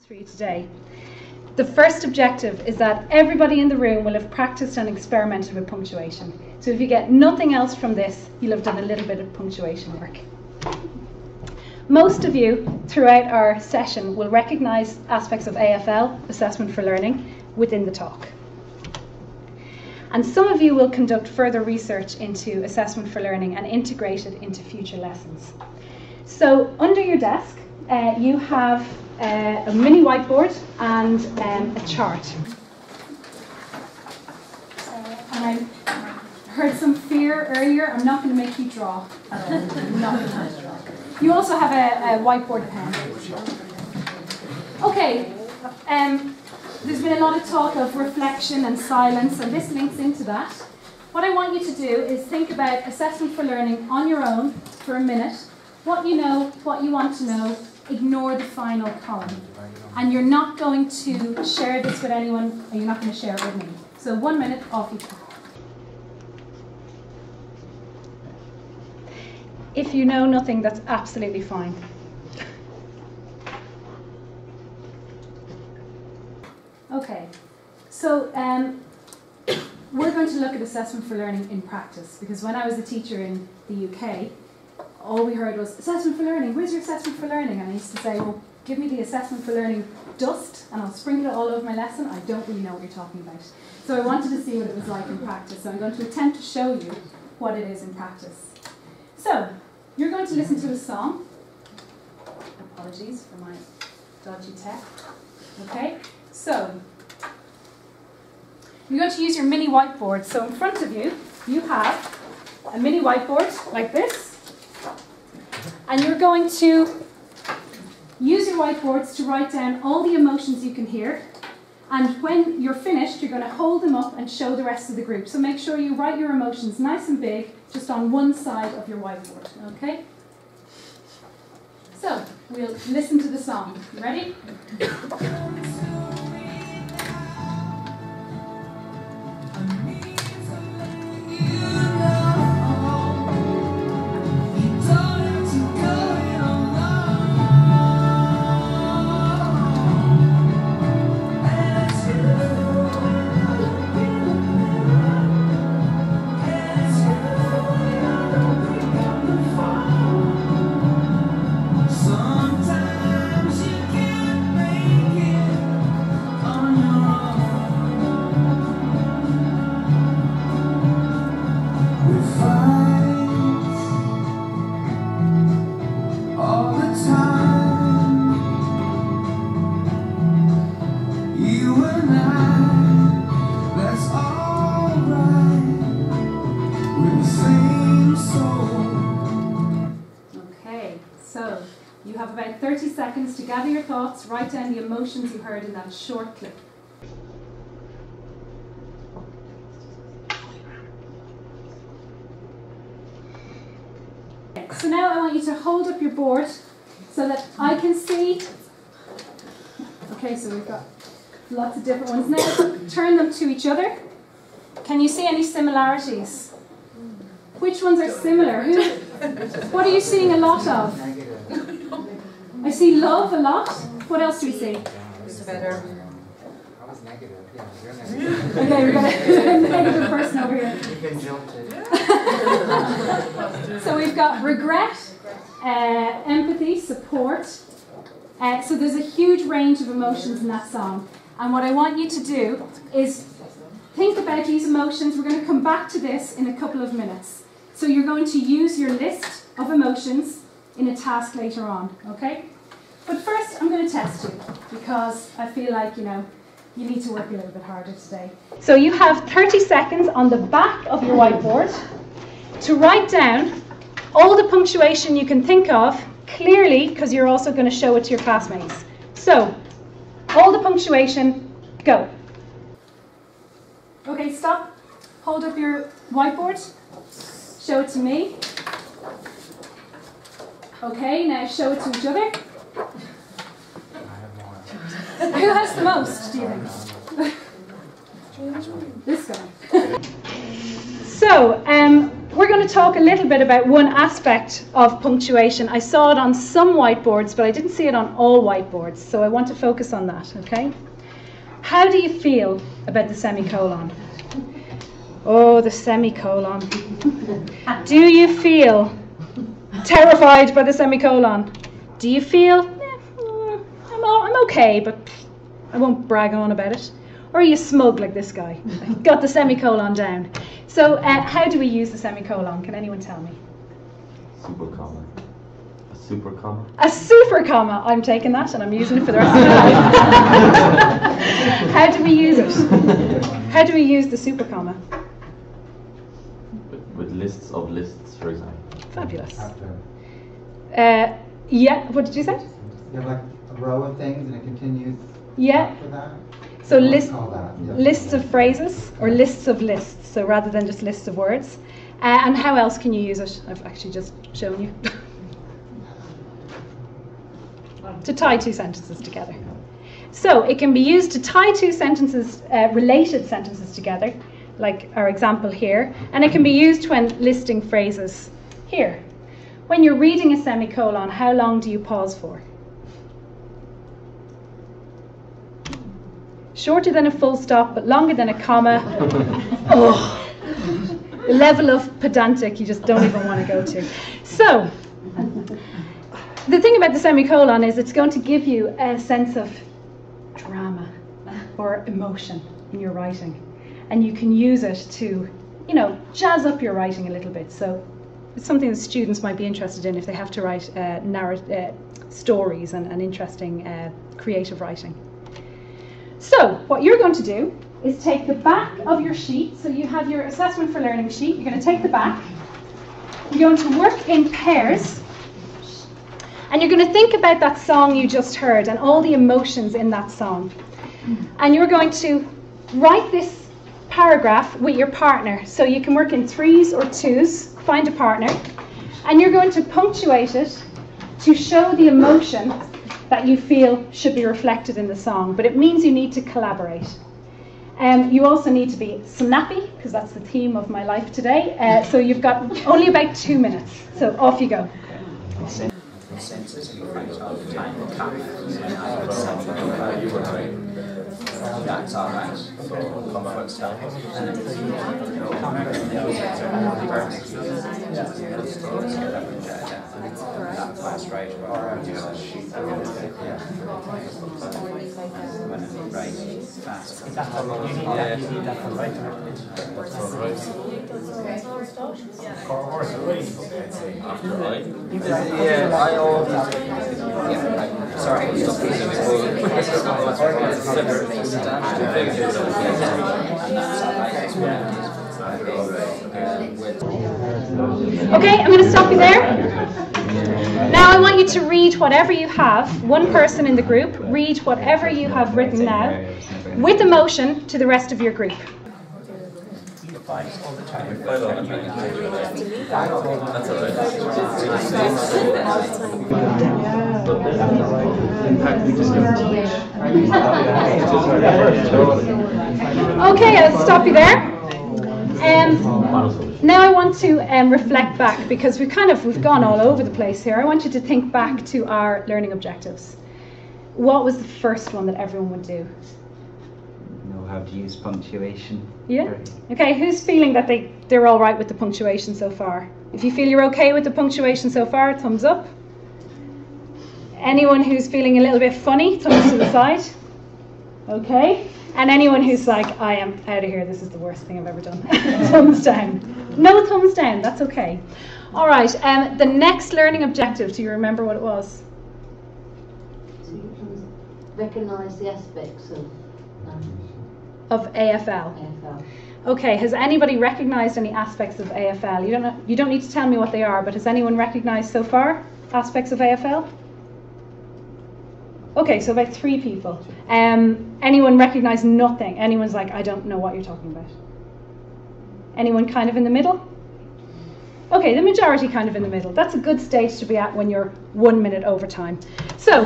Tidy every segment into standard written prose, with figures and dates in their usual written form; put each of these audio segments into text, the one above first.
for you today. The first objective is that everybody in the room will have practiced and experimented with punctuation. So if you get nothing else from this, you'll have done a little bit of punctuation work. Most of you throughout our session will recognise aspects of AFL, Assessment for Learning, within the talk. And some of you will conduct further research into Assessment for Learning and integrate it into future lessons. So under your desk, you have a mini whiteboard and a chart. And I heard some fear earlier. I'm not going to make you draw. I'm not going to make you draw. You also have a whiteboard pen. Okay. There's been a lot of talk of reflection and silence, and this links into that. What I want you to do is think about Assessment for Learning on your own for a minute. What you know, what you want to know, ignore the final column. And you're not going to share this with anyone, and you're not going to share it with me. So 1 minute, off you go. If you know nothing, that's absolutely fine. Okay, so we're going to look at Assessment for Learning in practice, because when I was a teacher in the UK, all we heard was, Assessment for Learning, where's your Assessment for Learning? And I used to say, well, give me the Assessment for Learning dust, and I'll sprinkle it all over my lesson. I don't really know what you're talking about. So I wanted to see what it was like in practice, so I'm going to attempt to show you what it is in practice. So, you're going to listen to a song. Apologies for my dodgy tech. Okay, so you're going to use your mini whiteboard. So in front of you, you have a mini whiteboard like this. And you're going to use your whiteboards to write down all the emotions you can hear. And when you're finished, you're going to hold them up and show the rest of the group. So make sure you write your emotions nice and big, just on one side of your whiteboard, okay? So, we'll listen to the song. You ready? You have about 30 seconds to gather your thoughts, write down the emotions you heard in that short clip. So now I want you to hold up your board so that I can see. Okay, so we've got lots of different ones. Now turn them to each other. Can you see any similarities? Which ones are similar? What are you seeing a lot of? I see love a lot. What else do we see? It's better. I was negative. Yeah, you're negative. Okay, we've got a negative person over here. You've been jilted. So we've got regret, empathy, support. So there's a huge range of emotions in that song. And what I want you to do is think about these emotions. We're going to come back to this in a couple of minutes. So you're going to use your list of emotions in a task later on, okay? But first, I'm going to test you, because I feel like, you need to work a little bit harder today. So you have 30 seconds on the back of your whiteboard to write down all the punctuation you can think of clearly, because you're also going to show it to your classmates. So, all the punctuation, go. Okay, stop. Hold up your whiteboard. Show it to me. Okay, now show it to each other. Who has the most, do you think? This guy. So, we're going to talk a little bit about one aspect of punctuation. I saw it on some whiteboards, but I didn't see it on all whiteboards, so I want to focus on that, okay? How do you feel about the semicolon? Oh, the semicolon. Do you feel terrified by the semicolon? Do you feel, I'm okay, but I won't brag on about it? Or are you smug like this guy? Got the semicolon down. So how do we use the semicolon? Can anyone tell me? Super comma. A super comma. A super comma. I'm taking that and I'm using it for the rest of my life. How do we use it? How do we use the super comma? With lists of lists, for example. Fabulous. After. Yeah, what did you say? You have like a row of things and it continues Yeah. after that? So What do you list, call that? Yeah. lists of phrases or lists of lists, so rather than just lists of words. And how else can you use it? I've actually just shown you. To tie two sentences together. So it can be used to tie two sentences, related sentences together, like our example here, and it can be used when listing phrases here. When you're reading a semicolon, how long do you pause for? Shorter than a full stop, but longer than a comma. Oh, the level of pedantic you just don't even want to go to. So, the thing about the semicolon is it's going to give you a sense of drama or emotion in your writing. And you can use it to, jazz up your writing a little bit. So, it's something that students might be interested in if they have to write stories and interesting creative writing. So, what you're going to do is take the back of your sheet. So you have your assessment for learning sheet. You're going to take the back. You're going to work in pairs. And you're going to think about that song you just heard and all the emotions in that song. And you're going to write this paragraph with your partner. So you can work in 3s or 2s. Find a partner. And you're going to punctuate it to show the emotion that you feel should be reflected in the song, but it means you need to collaborate. You also need to be snappy, because that's the theme of my life today. So you've got only about 2 minutes. So off you go. That's our max for comfort stuff. That's right. Sorry, Okay, I'm going to stop you there. Now I want you to read whatever you have. One person in the group, read whatever you have written now with emotion to the rest of your group. Okay, I'll stop you there. Now I want to reflect back, because we've gone all over the place here. I want you to think back to our learning objectives. What was the first one that everyone would do? Know how to use punctuation. Yeah? Okay, who's feeling that they're all right with the punctuation so far? If you feel you're okay with the punctuation so far, thumbs up. Anyone who's feeling a little bit funny, thumbs to the side. Okay. And anyone who's like, I am out of here, this is the worst thing I've ever done. Thumbs down. No thumbs down, that's okay. All right, the next learning objective, do you remember what it was? Recognise the aspects Of AFL. AFL. Okay, has anybody recognised any aspects of AFL? You don't need to tell me what they are, but has anyone recognised so far aspects of AFL? Okay, so about 3 people. Anyone recognise nothing? Anyone's like, I don't know what you're talking about? Anyone kind of in the middle? Okay, the majority kind of in the middle. That's a good stage to be at when you're 1 minute over time. So,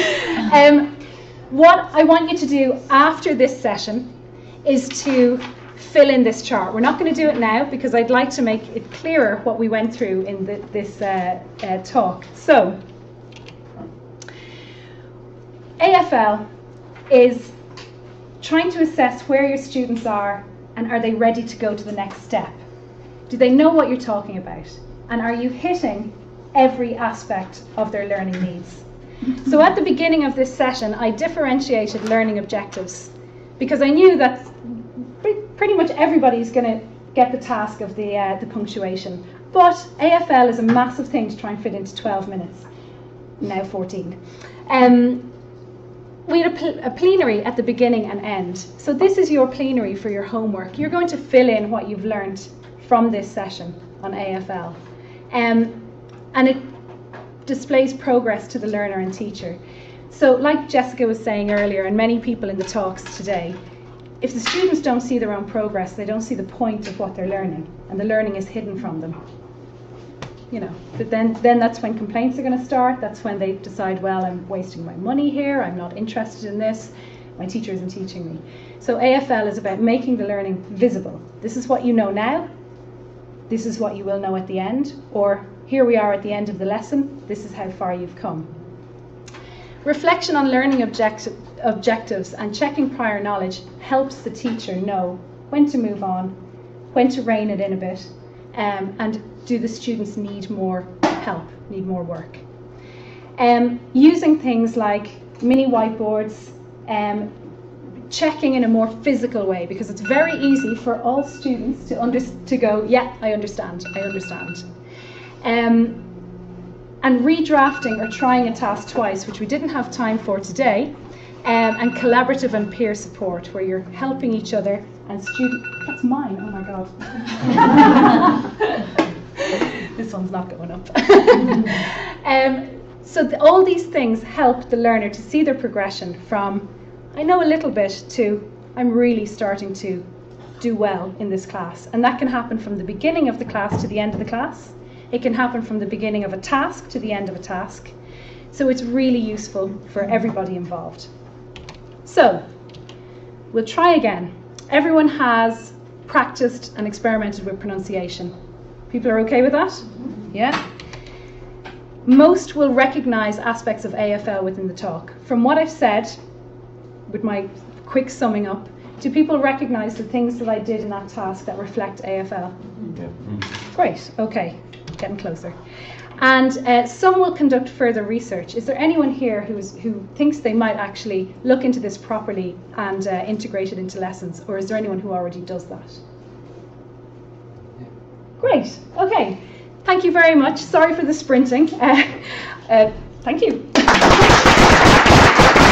what I want you to do after this session is to fill in this chart. We're not going to do it now because I'd like to make it clearer what we went through in this talk. So, AFL is trying to assess where your students are and are they ready to go to the next step. Do they know what you're talking about? And are you hitting every aspect of their learning needs? So at the beginning of this session, I differentiated learning objectives because I knew that pretty much everybody's going to get the task of the punctuation. But AFL is a massive thing to try and fit into 12 minutes, now 14. We had a plenary at the beginning and end. So this is your plenary for your homework. You're going to fill in what you've learned from this session on AFL. And it displays progress to the learner and teacher. So like Jessica was saying earlier, and many people in the talks today, if the students don't see their own progress, they don't see the point of what they're learning, and the learning is hidden from them. You know, but then that's when complaints are going to start. That's when they decide, well, I'm wasting my money here, I'm not interested in this, my teacher isn't teaching me. So AFL is about making the learning visible. This is what you know now, this is what you will know at the end, or here we are at the end of the lesson, this is how far you've come. Reflection on learning objectives and checking prior knowledge helps the teacher know when to move on, when to rein it in a bit, and do the students need more help, need more work. Using things like mini whiteboards, checking in a more physical way, because it's very easy for all students to go, yeah, I understand. And redrafting or trying a task twice, which we didn't have time for today, and collaborative and peer support, where you're helping each other and that's mine, oh my god. This one's not going up. So all these things help the learner to see their progression from, I know a little bit, to I'm really starting to do well in this class. And that can happen from the beginning of the class to the end of the class. It can happen from the beginning of a task to the end of a task. So it's really useful for everybody involved. So, we'll try again. Everyone has practiced and experimented with pronunciation. People are okay with that? Yeah? Most will recognise aspects of AFL within the talk. From what I've said, with my quick summing up, do people recognise the things that I did in that task that reflect AFL? Yeah. Great, okay, getting closer. And some will conduct further research. Is there anyone here who thinks they might actually look into this properly and integrate it into lessons? Or is there anyone who already does that? Great, okay. Thank you very much. Sorry for the sprinting. Thank you.